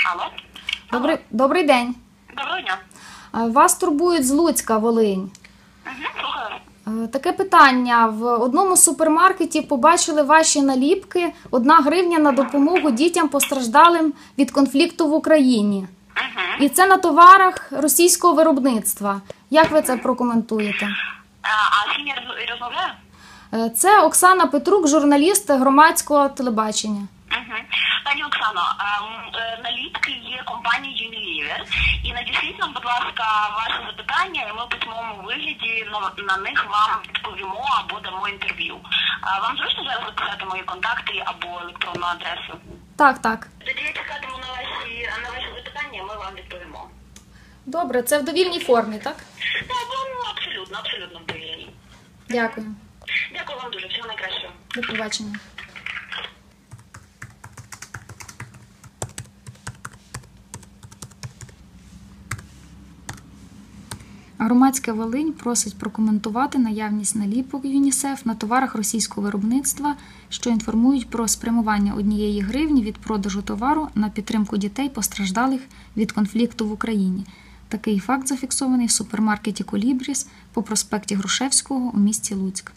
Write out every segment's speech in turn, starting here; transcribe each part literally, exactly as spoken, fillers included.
Алло. Добрий, добрий день. Доброго дня. Вас турбують з Луцька, Волинь. Угу, слухаю. Таке питання. В одному з супермаркетів побачили ваші наліпки «Одна гривня на допомогу дітям постраждалим від конфлікту в Україні». Угу. І це на товарах російського виробництва. Як ви це прокоментуєте? А, а з ким я роз- розмовляю? Це Оксана Петрук, журналіст громадського телебачення. Угу. Пані Оксано, ем, е, наліпки є компанії Unilever. І надішліть нам, будь ласка, ваше запитання, і ми в письмовому вигляді на, на них вам відповімо або дамо інтерв'ю. А вам зручно зараз записати мої контакти або електронну адресу? Так, так. Тоді я чекатиму на ваші, на ваші запитання, і ми вам відповімо. Добре, це в довільній формі, так? Так, ну, абсолютно, абсолютно в довільній. Дякую. Дякую вам дуже, всього найкращого. До побачення. Громадська Волинь просить прокоментувати наявність наліпок ЮНІСЕФ на товарах російського виробництва, що інформують про спрямування однієї гривні від продажу товару на підтримку дітей, постраждалих від конфлікту в Україні. Такий факт зафіксований в супермаркеті «Колібріс» по проспекті Грушевського у місті Луцьк.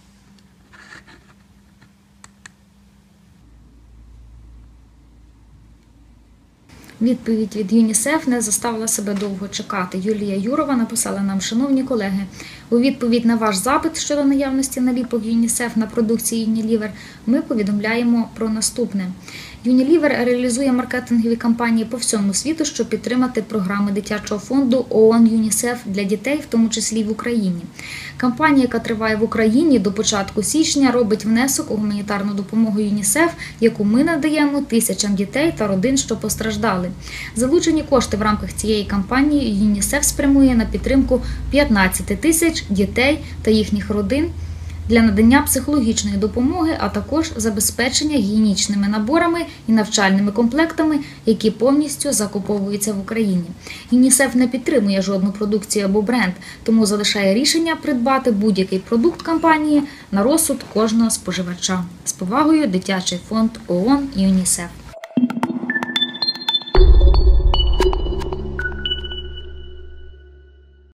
Відповідь від ЮНІСЕФ не заставила себе довго чекати. Юлія Юрова написала нам: «Шановні колеги, у відповідь на ваш запит щодо наявності наліпок ЮНІСЕФ на продукції Unilever ми повідомляємо про наступне. Unilever реалізує маркетингові кампанії по всьому світу, щоб підтримати програми дитячого фонду ООН ЮНІСЕФ для дітей, в тому числі в Україні. Кампанія, яка триває в Україні до початку січня, робить внесок у гуманітарну допомогу ЮНІСЕФ, яку ми надаємо тисячам дітей та родин, що постраждали. Залучені кошти в рамках цієї кампанії ЮНІСЕФ спрямує на підтримку п'ятнадцяти тисяч дітей та їхніх родин для надання психологічної допомоги, а також забезпечення гігієнічними наборами і навчальними комплектами, які повністю закуповуються в Україні. ЮНІСЕФ не підтримує жодну продукцію або бренд, тому залишає рішення придбати будь-який продукт компанії на розсуд кожного споживача. З повагою, Дитячий фонд ООН ЮНІСЕФ».